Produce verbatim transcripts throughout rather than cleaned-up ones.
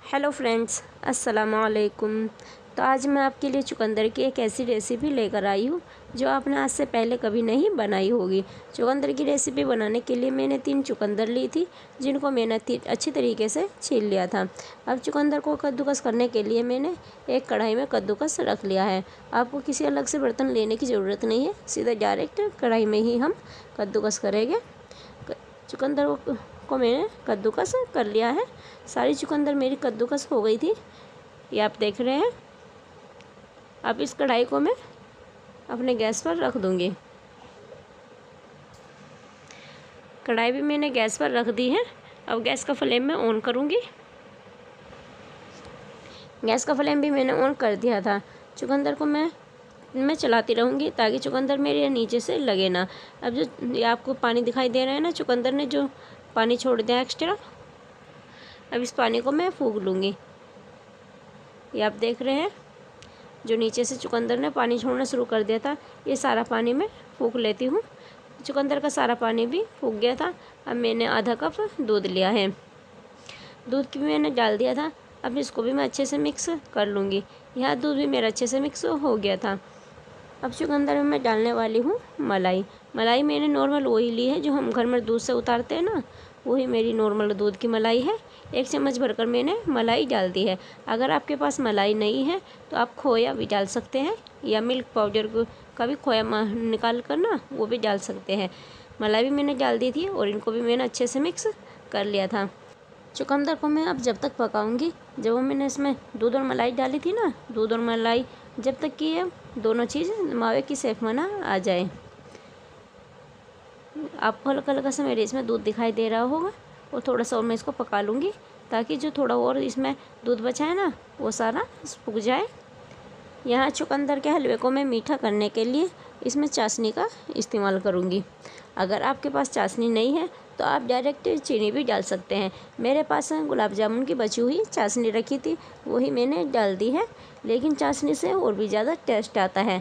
Hello friends, अस्सलाम वालेकुम। तो आज मैं आपके लिए चुकंदर की एक ऐसी रेसिपी लेकर आई हूँ जो आपने आज से पहले कभी नहीं बनाई होगी। चुकंदर की रेसिपी बनाने के लिए मैंने तीन चुकंदर ली थी, जिनको मैंने अच्छी तरीके से छील लिया था। अब चुकंदर को कद्दूकस करने के लिए मैंने एक कढ़ाई में कद्दूकस रख लिया है। आपको किसी अलग से बर्तन लेने की ज़रूरत नहीं है, सीधा डायरेक्ट कढ़ाई में ही हम कद्दूकस करेंगे। चुकंदर को मैंने कद्दूकस कर लिया है। सारी चुकंदर मेरी कद्दूकस हो गई थी, ये आप देख रहे हैं। अब इस कढ़ाई को मैं अपने गैस पर रख दूंगी। कढ़ाई भी मैंने गैस पर रख दी है। अब गैस का फ्लेम मैं ऑन करूंगी। गैस का फ्लेम भी मैंने ऑन कर दिया था। चुकंदर को मैं मैं चलाती रहूँगी ताकि चुकंदर मेरे नीचे से लगे ना। अब जो ये आपको पानी दिखाई दे रहा है ना, चुकंदर ने जो पानी छोड़ दिया एक्स्ट्रा, अब इस पानी को मैं फूंक लूँगी। ये आप देख रहे हैं, जो नीचे से चुकंदर ने पानी छोड़ना शुरू कर दिया था, ये सारा पानी मैं फूंक लेती हूँ। चुकंदर का सारा पानी भी फूंक गया था। अब मैंने आधा कप दूध लिया है, दूध की भी मैंने डाल दिया था। अब इसको भी मैं अच्छे से मिक्स कर लूँगी। यह दूध भी मेरा अच्छे से मिक्स हो गया था। अब चुकंदर में मैं डालने वाली हूँ मलाई। मलाई मैंने नॉर्मल वही ली है जो हम घर में दूध से उतारते हैं ना, वही मेरी नॉर्मल दूध की मलाई है। एक चम्मच भरकर मैंने मलाई डाल दी है। अगर आपके पास मलाई नहीं है तो आप खोया भी डाल सकते हैं, या मिल्क पाउडर का भी खोया निकाल कर ना वो भी डाल सकते हैं। मलाई भी मैंने डाल दी थी और इनको भी मैंने अच्छे से मिक्स कर लिया था। चुकंदर को मैं अब जब तक पकाऊंगी, जब वो मैंने इसमें दूध और मलाई डाली थी ना, दूध और मलाई जब तक कि ये दोनों चीज़ मावे की शेप में ना आ जाए। आपको हल्का हल्का सा मेरे इसमें दूध दिखाई दे रहा होगा, और थोड़ा सा और मैं इसको पका लूँगी ताकि जो थोड़ा और इसमें दूध बचा है ना वो सारा सूख जाए। यहाँ चुकंदर के हलवे को मैं मीठा करने के लिए इसमें चाशनी का इस्तेमाल करूँगी। अगर आपके पास चाशनी नहीं है तो आप डायरेक्ट चीनी भी डाल सकते हैं। मेरे पास गुलाब जामुन की बची हुई चाशनी रखी थी, वही मैंने डाल दी है, लेकिन चाशनी से और भी ज़्यादा टेस्ट आता है।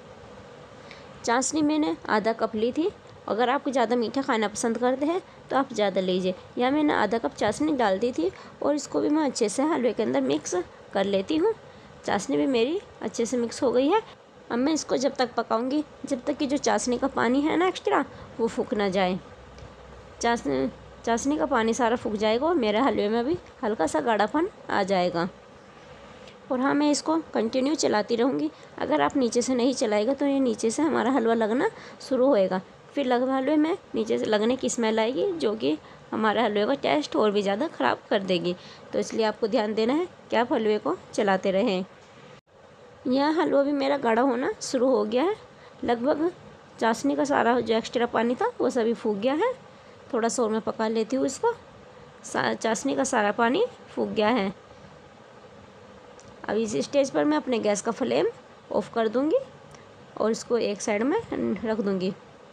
चाशनी मैंने आधा कप ली थी। अगर आप ज़्यादा मीठा खाना पसंद करते हैं तो आप ज़्यादा लीजिए। यहाँ मैंने आधा कप चाशनी डाल दी थी और इसको भी मैं अच्छे से हलवे के अंदर मिक्स कर लेती हूँ। चाशनी भी मेरी अच्छे से मिक्स हो गई है। अब मैं इसको जब तक पकाऊंगी जब तक कि जो चाशनी का पानी है ना एक्स्ट्रा वो फूक ना जाए। चाशनी चाशनी का पानी सारा फूक जाएगा और मेरे हलवे में भी हल्का सा गाढ़ापन आ जाएगा। और हाँ, मैं इसको कंटिन्यू चलाती रहूँगी। अगर आप नीचे से नहीं चलाएगा तो ये नीचे से हमारा हलवा लगना शुरू होएगा। फिर लग हलवे में नीचे से लगने की स्मेल आएगी, जो कि हमारे हलवे का टेस्ट और भी ज़्यादा ख़राब कर देगी। तो इसलिए आपको ध्यान देना है कि आप हलवे को चलाते रहें। यह हलवा भी मेरा गाढ़ा होना शुरू हो गया है। लगभग चाशनी का सारा जो एक्स्ट्रा पानी था वो सभी फूक गया है। थोड़ा सा और मैं पका लेती हूँ इसको। चाशनी का सारा पानी फूक गया है। अब इस स्टेज पर मैं अपने गैस का फ्लेम ऑफ कर दूंगी और इसको एक साइड में रख दूंगी।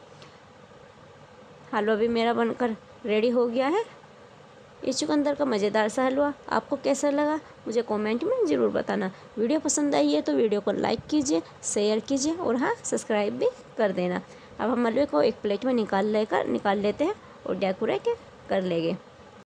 हलवा भी मेरा बनकर रेडी हो गया है। इस चुकंदर का मज़ेदार सा हलवा आपको कैसा लगा मुझे कमेंट में ज़रूर बताना। वीडियो पसंद आई है तो वीडियो को लाइक कीजिए, शेयर कीजिए और हाँ, सब्सक्राइब भी कर देना। अब हम हलवे को एक प्लेट में निकाल लेकर निकाल लेते हैं और डेकोरेट कर लेंगे।